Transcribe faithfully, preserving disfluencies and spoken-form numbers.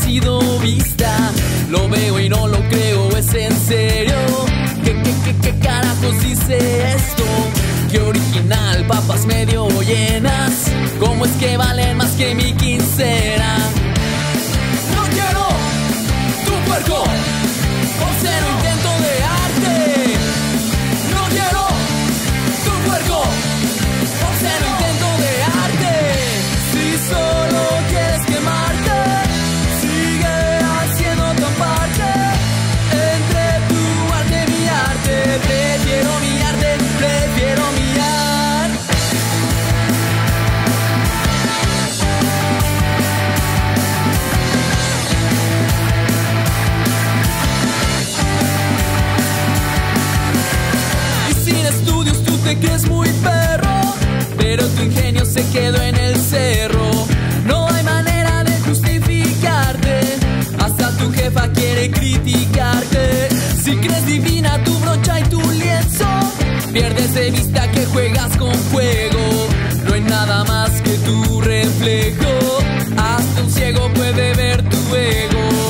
sido vista. Lo veo y no lo creo, es en serio. ¿Qué, qué, qué, qué carajos dice esto? Qué original, papas medio llenas. ¿Cómo es que valen más que mi quincena? No quiero tu puerco por ser un intento de arte. No quiero tu puerco por ser un intento de arte. Si solo quieres quemarte, sigue haciendo tu parte. Entre tu arte y mi arte, prefiero mi arte, prefiero mi arte. Te crees muy perro, pero tu ingenio se quedó en el cerro. No hay manera de justificarte, hasta tu jefa quiere criticarte. Si crees divina tu brocha y tu lienzo, pierdes de vista que juegas con fuego. No hay nada más que tu reflejo, hasta un ciego puede ver tu ego.